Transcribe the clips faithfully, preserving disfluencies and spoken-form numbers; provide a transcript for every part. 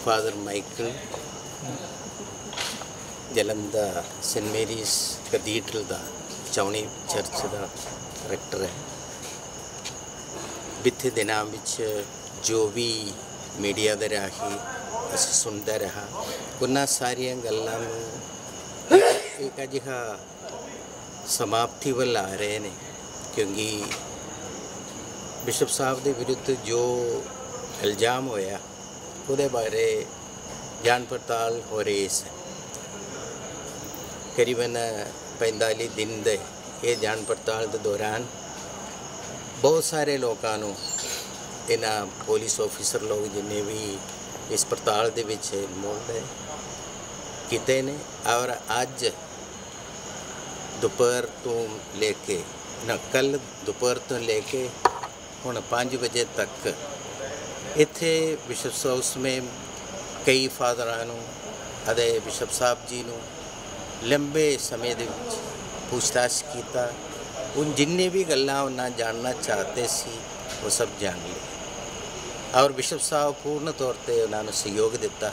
Father Michael Jalandhar saint Mary's cathedral का चौनी church का डायरैक्टर है। बीते दिनों में जो भी मीडिया के राही असीं सुनते रहा उन्हां सारियां गल्लां नूं एक अजिहा समाप्ति वाल आ रहे हैं, क्योंकि बिशप साहब के विरुद्ध जो इल्जाम होया उहदे बारे जांच पड़ताल हो रही है। करीबन पैंतालीस दिन दे ये जांच पड़ताल के दौरान बहुत सारे लोगों को इन्हां पुलिस ऑफिसर लोग जिन्हें भी इस पड़ताल दे विच इन्वॉल्व है किते ने, और अज दोपहर तो लेके न कल दोपहर तो लेके हुण पाँच बजे तक इत्थे बिशप हाउस में कई फादरां नूं अदे बिशप साहब जी नूं लंबे समय दे विच पूछताछ कीता। उन जिन्ने भी गल्लां उन्हां जानना चाहते सी वो सब जान ली, और बिशप साहब पूर्ण तौर पर उन्होंने सहयोग दिता।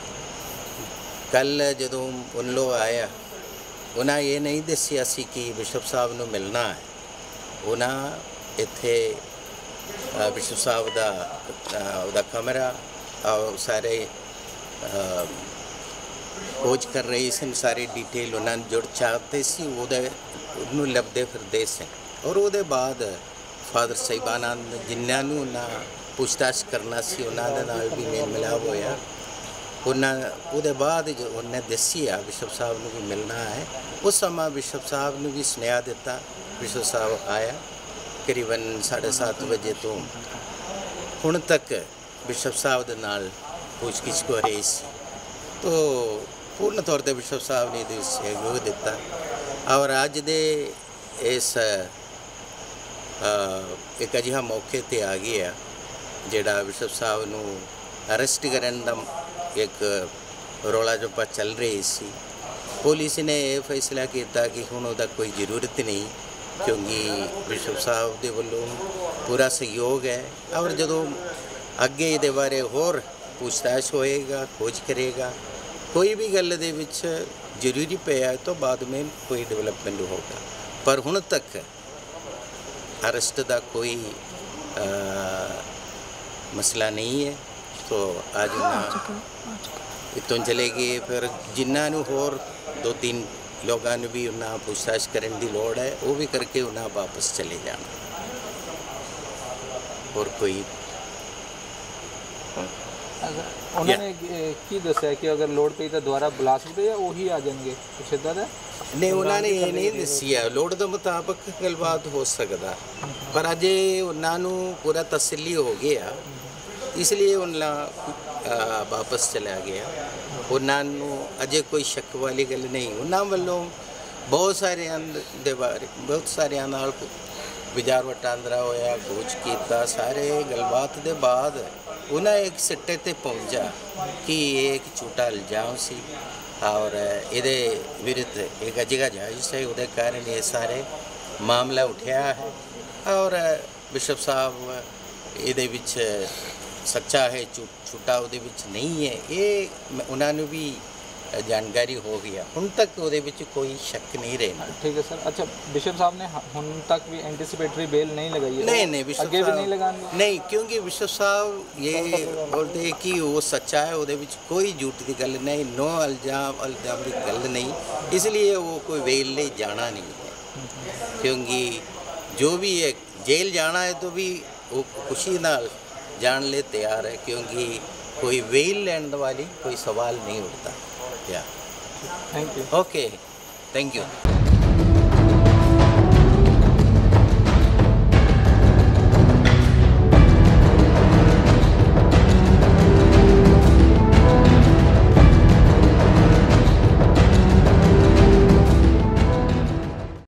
कल जदों उन लोग आया उन्हें ये नहीं दसिया सी कि बिशप साहब नूं मिलना है। उन्हें इत्थे बिशप साहब दा उहदा कमरा और सारे खोज कर रही सन, सारी डिटेल उन्होंने जुड़ चाहते सी उन्होंने लभदे फिरदे से। और उसदे बाद फादर साहिबानंद जिन्होंने उन्हें पूछताछ करना सी उन्होंने नाल भी मेल मिलाप होया। उन्हें उसदे बाद जो उन्हें दसिया बिशप साहब नूं भी मिलना है, उस समय बिशप साहब ने भी सुनेहा दिता। बिशप साहब आया करीबन साढ़े सात बजे तो हुण तक बिशप साहब दे नाल पूछगिछ हो रही सी, तो पूर्ण तौर पर बिशप साहब ने सहयोग दिता। और अज दे इस एक अजिहा मौके ते आ गया जिहड़ा बिशप साहब नूं अरेस्ट करन दा एक रौला जप्पा चल रही सी। पुलिस ने यह फैसला किया कि हुण उहदा कोई जरूरत नहीं, क्योंकि बिशप साहब दे वल्लों पूरा सहयोग है। और जदों अगे इहदे बारे होर पूछताछ होएगा, खोज करेगा, कोई भी गल दे विच जरूरी पिया तो बाद में कोई डेवलपमेंट होगा, पर हुण तक अरेस्ट का कोई आ, मसला नहीं है। तो आज ना इतों चले गए, फिर जिन्होंने होर दो तीन लोगों ने भी उन्हें पूछताछ करने की लोड़ है, वो भी करके उन्हें वापस चले जाना। और कोई उन्होंने की दस्या कि अगर लोड़ पई तो दोबारा बुला सकते या वही आ जाएंगे कुछ इदा दा? नहीं, उन्होंने ये नहीं दसिया। लोड़ के मुताबिक गलबात हो सकता, पर अजे उन्होंने पूरा तसल्ली हो गया, इसलिए उन्हें वापस चला गया। उन्होंने अजे कोई शक वाली गल नहीं। उन्होंने वालों बहुत सारे दे बारे बहुत सारे नाल विचार वटांदरा होया, खोज किया, सारे गलबात के बाद उन्हें एक सिट्टे ते पहुंचा कि ये एक झूठा इल्जाम सी और ये विरुद्ध एक अजिहा जायज़ है, उहदे कारण ये सारे मामला उठा है। और बिशप साहब ये विच सच्चा है, झूठा उहदे विच नहीं है, ये उन्होंने भी जानकारी हो गया। हुण तक उहदे विच कोई शक नहीं रहना। ठीक है सर। अच्छा, बिशप साहब ने हुण तक भी एंटीसिपेटरी बेल नहीं लगाई है? नहीं नहीं, बिशप आगे भी नहीं लगाएंगे? नहीं, क्योंकि बिशप साहब ये बोलते हैं कि वो सच्चा है, उहदे विच कोई झूठ की गल नहीं, नो इल्जाम इल्जाम की गल नहीं, इसलिए वो कोई बेल ले जाना नहीं है। क्योंकि जो भी है जेल जाना है तो भी वो खुशी नाल जान ले तैयार है, क्योंकि कोई बेल लैंड वाली कोई सवाल नहीं उठता। या thank you. Okay, thank you.